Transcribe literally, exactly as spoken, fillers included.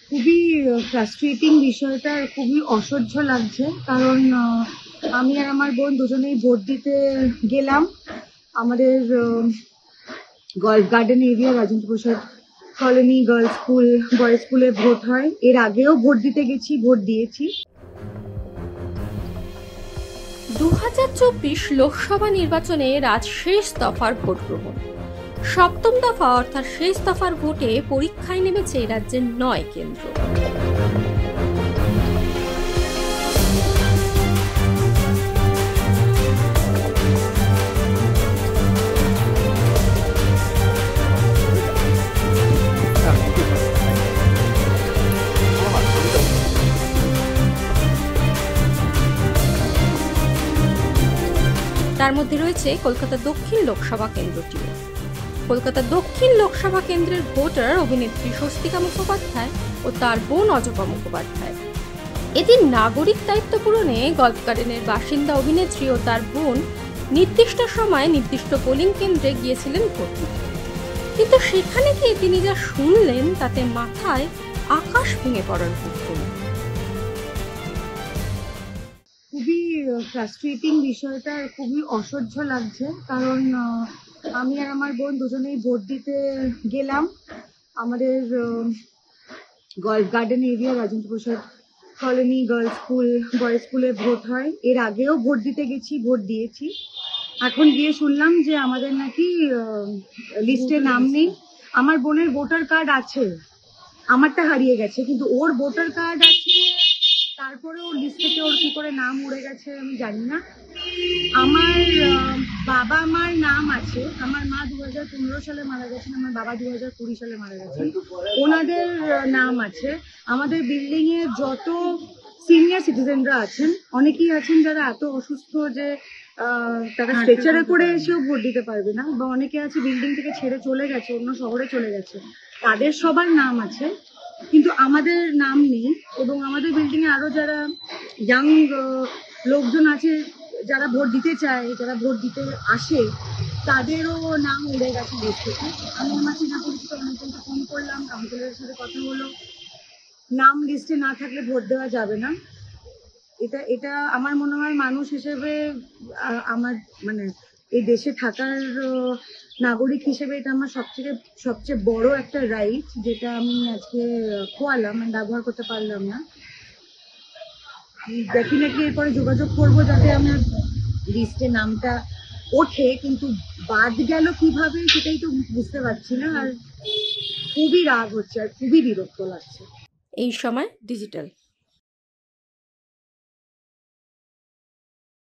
খুবই ফ্রাস্ট্রেটিং বিষয়টা, খুবই অসহ্য লাগছে। কারণ আহ, আমি আর আমার বোন দুজনেই ভোট দিতে গেলাম। আমাদের golf garden area Rajendra Prasad colony girls school boys স্কুলে ভোট হয়। এর আগেও ভোট দিতে গেছি, ভোট দিয়েছি। দু হাজার চব্বিশ লোকসভা নির্বাচনে আজ শেষ দফার ভোট গ্রহণ। সপ্তম দফা অর্থাৎ শেষ দফার ভোটে পরীক্ষায় নেমেছে রাজ্যের নয় কেন্দ্র। তার মধ্যে রয়েছে কলকাতা দক্ষিণ লোকসভা কেন্দ্রটিও। কলকাতা দক্ষিণ লোকসভা কেন্দ্রের ভোটার অভিনেত্রী স্বস্তিকা মুখোপাধ্যায় ও তার বোন অজপা মুখোপাধ্যায়। এদিন নাগরিক দায়িত্ব পূরণে গল্ফ গার্ডেনের বাসিন্দা অভিনেত্রী ও তার বোন নির্দিষ্ট সময়ে নির্দিষ্ট পোলিং কেন্দ্রে গিয়েছিলেন ভোট দিতে। কিন্তু সেখানে গিয়ে তিনি যা শুনলেন তাতে মাথায় আকাশ ভেঙে পড়ার উপক্রম। খুবই ফ্রাস্ট্রেটিং বিষয়টা, খুবই অসহ্য লাগছে। কারণ আহ, আমি আর আমার বোন দুজনেই ভোট দিতে গেলাম। আমাদের golf garden area Rajendra Prasad colony girls school boys স্কুলে ভোট হয়। এর আগেও ভোট দিতে গেছি, ভোট দিয়েছি। এখন গিয়ে শুনলাম যে আমাদের নাকি লিস্টে নাম নেই। আমার বোনের ভোটার কার্ড আছে, আমারটা হারিয়ে গেছে, কিন্তু ওর ভোটার কার্ড আছে। তারপরে ওর লিস্ট থেকে ওর কি করে নাম উড়ে গেছে আমি জানি না। আমার বাবা মার নাম আছে। আমার মা দু হাজার পনেরো সালে মারা গেছেন, আমার বাবা দু হাজার কুড়ি সালে মারা গেছেন। ওনাদের নাম আছে। আমাদের বিল্ডিং এ যত সিনিয়র সিটিজেনরা আছেন, অনেকেই আছেন যারা এত অসুস্থ যে তারা স্ট্রেচারে করে এসেও ভোট দিতে পারবে না, বা অনেকে আছে বিল্ডিং থেকে ছেড়ে চলে গেছে, অন্য শহরে চলে গেছে, তাদের সবার নাম আছে কিন্তু আমাদের নাম নেই। এবং আমাদের বিল্ডিং এ আরো যারা ইয়াং লোকজন আছে, যারা ভোট দিতে চায়, যারা ভোট দিতে আসে, তাদেরও নাম উড়ে গেছে লিস্ট থেকে। আমি আমার চেনা পরিচিত অনেকজনকে ফোন করলাম, কাউন্সিলরের সাথে কথা হলো, নাম লিস্টে না থাকলে ভোট দেওয়া যাবে না। এটা এটা আমার মনে হয় মানুষ হিসেবে, আমার মানে এই দেশে থাকার নাগরিক হিসেবে এটা আমার সবচেয়ে সবচেয়ে বড় একটা রাইট, যেটা আমি আজকে খোয়ালাম, ব্যবহার করতে পারলাম না। ডেফিনেটলি এরপরে যোগাযোগ করবো যাতে আমার লিস্টে নামটা ওঠে, কিন্তু বাদ গেল কিভাবে সেটাই তো বুঝতে পারছি না। আর খুবই রাগ হচ্ছে আর খুবই বিরক্ত লাগছে। এই সময় ডিজিটাল।